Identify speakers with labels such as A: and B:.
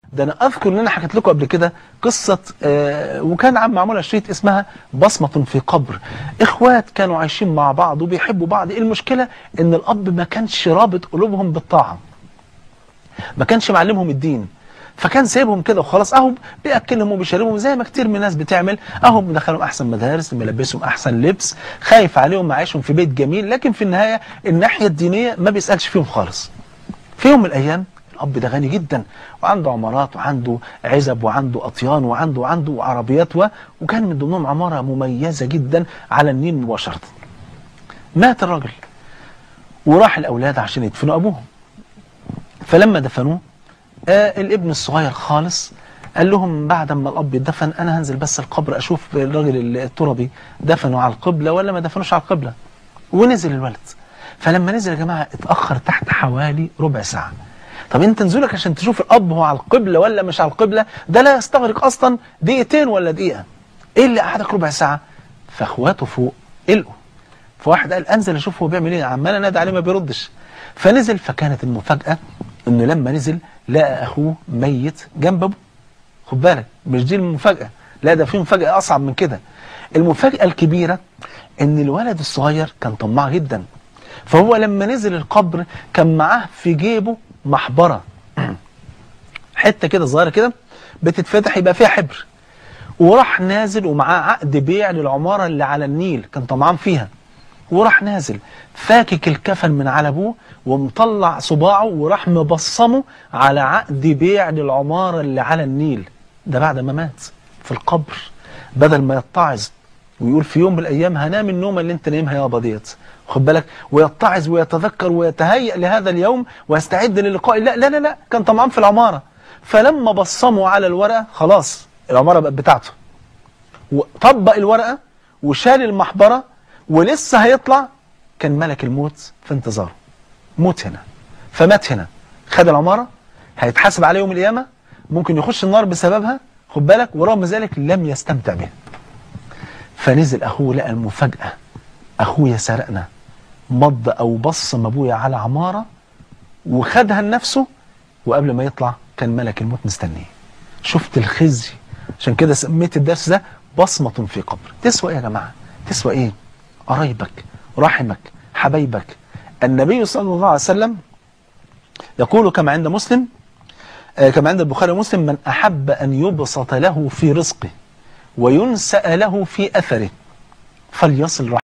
A: ده انا اذكر ان انا حكيت لكم قبل كده قصه وكان عم معموله شريط اسمها بصمه في قبر. اخوات كانوا عايشين مع بعض وبيحبوا بعض، المشكله ان الاب ما كانش رابط قلوبهم بالطاعه، ما كانش معلمهم الدين، فكان سايبهم كده وخلاص، اهو بياكلهم وبيشربهم زي ما كتير من الناس بتعمل، اهو مدخلهم احسن مدارس، ملبسهم احسن لبس، خايف عليهم، معيشهم في بيت جميل، لكن في النهايه الناحيه الدينيه ما بيسالش فيهم خالص. في يوم من الايام الاب ده غني جدا وعنده عمارات وعنده عزب وعنده اطيان وعنده عربيات وكان من ضمنهم عماره مميزه جدا على النيل مباشره. مات الراجل وراح الاولاد عشان يدفنوا ابوهم. فلما دفنوه الابن الصغير خالص قال لهم بعد ما الاب يدفن انا هنزل بس القبر اشوف الراجل التربي دفنوا على القبله ولا ما دفنوش على القبله. ونزل الولد. فلما نزل يا جماعه اتاخر تحت حوالي ربع ساعه. طب انت نزولك عشان تشوف الاب هو على القبله ولا مش على القبله ده لا يستغرق اصلا دقيقتين ولا دقيقه. ايه اللي قعدك ربع ساعه؟ فاخواته فوق قلقوا. فواحد قال انزل اشوف هو بيعمل ايه، عمال انادي عليه ما بيردش. فنزل، فكانت المفاجاه انه لما نزل لقى اخوه ميت جنب ابوه. خد بالك مش دي المفاجاه، لا ده في مفاجاه اصعب من كده. المفاجاه الكبيره ان الولد الصغير كان طماع جدا، فهو لما نزل القبر كان معاه في جيبه محبره حته كده صغيره كده بتتفتح يبقى فيها حبر، وراح نازل ومعاه عقد بيع للعماره اللي على النيل كان طمعان فيها، وراح نازل فاكك الكفن من على ابوه ومطلع صباعه وراح مبصمه على عقد بيع للعماره اللي على النيل. ده بعد ما مات في القبر، بدل ما يتعظ ويقول في يوم من الايام هنام النومه اللي انت نايمها يابا ديت، خد بالك، ويتعظ ويتذكر ويتهيأ لهذا اليوم ويستعد للقاء، لا لا لا لا، كان طمعان في العماره. فلما بصموا على الورقه خلاص العماره بقت بتاعته، وطبق الورقه وشال المحبره ولسه هيطلع كان ملك الموت في انتظاره. موت هنا، فمات هنا، خد العماره، هيتحاسب عليه يوم القيامه، ممكن يخش النار بسببها، خد بالك، ورغم ذلك لم يستمتع بها. فنزل اخوه لقى المفاجاه، اخويا سرقنا، مض او بصم ابويا على عماره وخدها لنفسه، وقبل ما يطلع كان ملك الموت مستنيه. شفت الخزي؟ عشان كده سميت الدرس ده بصمه في قبر. تسوى ايه يا جماعه؟ تسوى ايه؟ قرايبك، رحمك، حبايبك. النبي صلى الله عليه وسلم يقول كما عند مسلم، كما عند البخاري ومسلم: من أحب أن يبسط له في رزقه وينسأ له في أثره فليصل رحمه.